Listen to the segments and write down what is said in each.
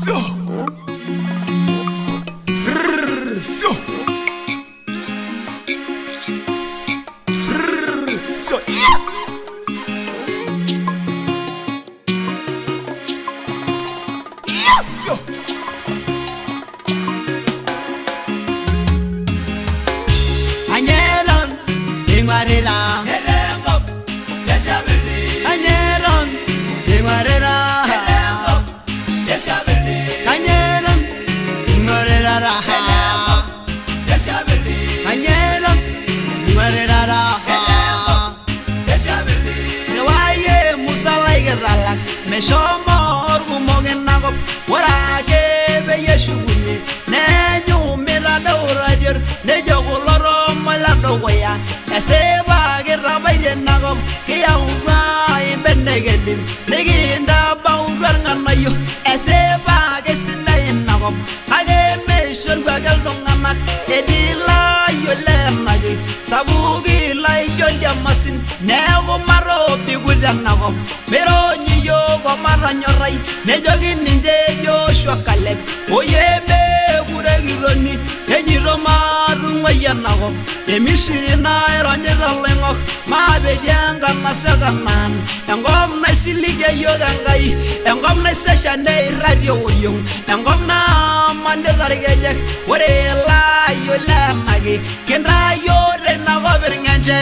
Me somor gumogen nagop warake be yeshuguni ne nyumira dawradir ne jogoloro mala doya eseba gerabayde nagop kiyawba imbenegedim neginda bawdar nganayo eseba gesinay nagop age me shurwagal dongamak edila yole magi sabugi lay jonja masin ne go maro bigudan nagop pero yogo maranyorai ne jogi ninje Joshua Caleb oyeme guregironi enyiro maru ngayanago emishiri na eronjera lengo mabe janga masagaman engom na silige yogangai engom na seshane radio oyong engom na manderargeje ore la yola magi kendra yore na gobernanje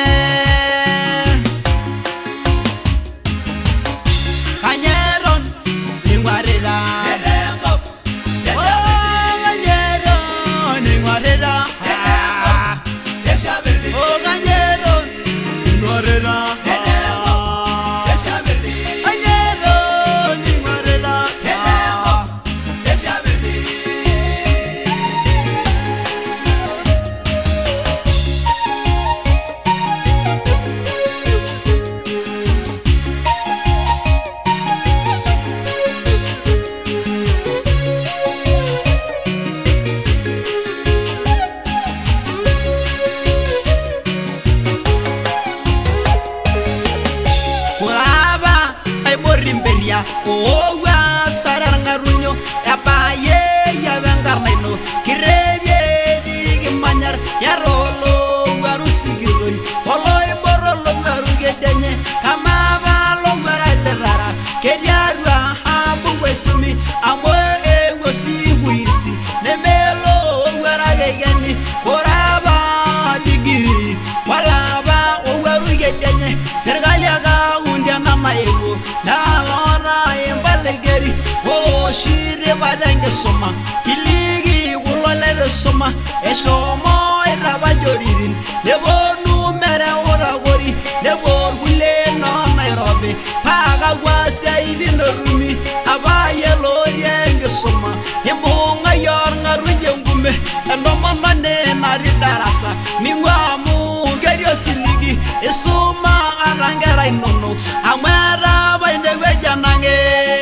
oh wa sarangarunyo apaye ya vengarnaino kirebe digi manyar ya rolo warusigiroi oloy borolo warugedenye kamaba lo marale rara kediarwa habu wesumi amwe egosi wisi nemelo waragegeni koraba digiri walaba warugedenye sergaliaga undiana maego shire badenge soma kiligi ulolele soma esomo irabajoririn nebonu mere oragori nebor gule no Nairobi paga wasa idino rumi abaye lorienge soma yemonga yornga runjengume endoma mane mari darasa mingwamu gerio siligi esoma arangera inono amara bainde wejanange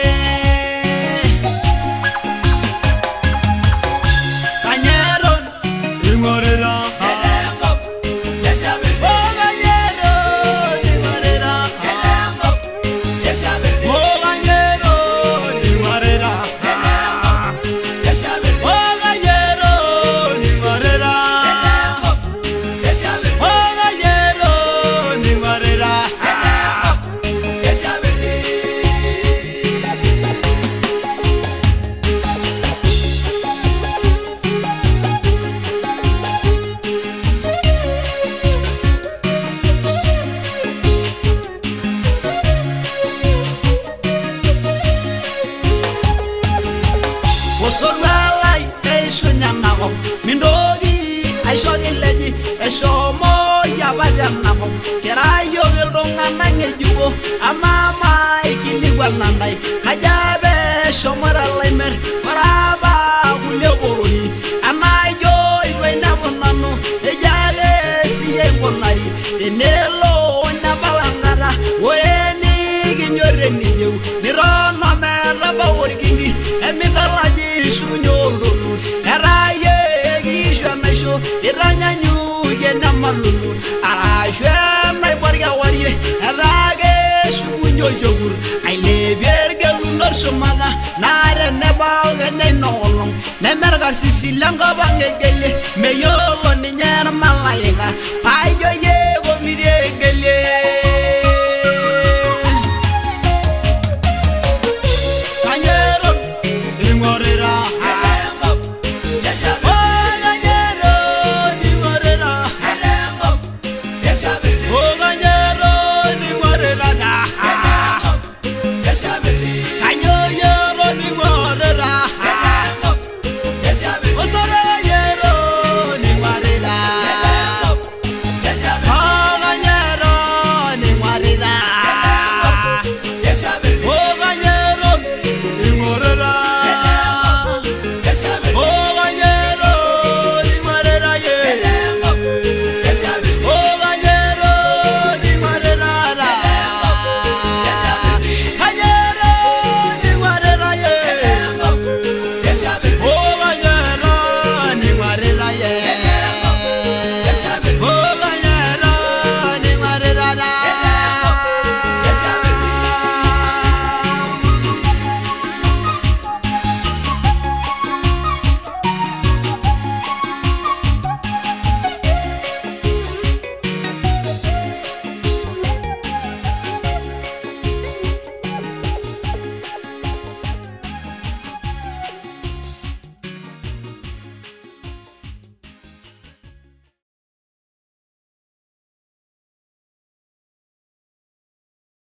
Osorwalai eishonyanago mindogi aishogeleji eshomo yabajannago kerayo geldongana ngejugo amama ikiligwanandai kajabe shomara laimer paraba guleboroi anayo iwenabonano ejale siye bonari enelo nabalangara oreni ginyoreni jeu nirono meraba orgingi emigalaji sunyolulu eraye gishwanaisho iranyanyu yenamalulu arashwe mai barga wariye erage sunyo jogur aile berge lunar shumata nare nebao genye nolong nemerga sisi lango bangegele meyo ninyer malaika payo yego